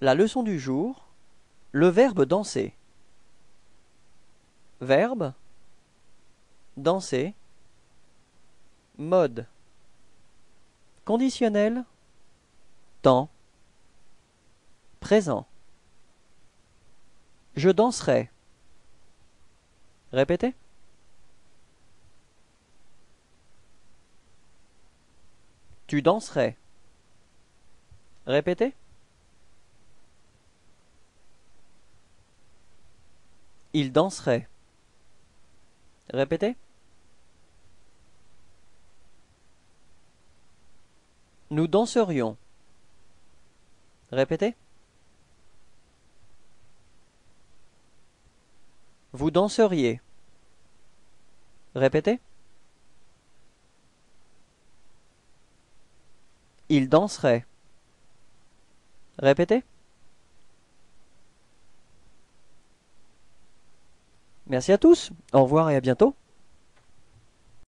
La leçon du jour, le verbe danser. Verbe, danser, mode. Conditionnel, temps, présent. Je danserai. Répétez. Tu danserais. Répétez. Il danserait. Répétez. Nous danserions. Répétez. Vous danseriez. Répétez. Il danserait. Répétez. Merci à tous. Au revoir et à bientôt.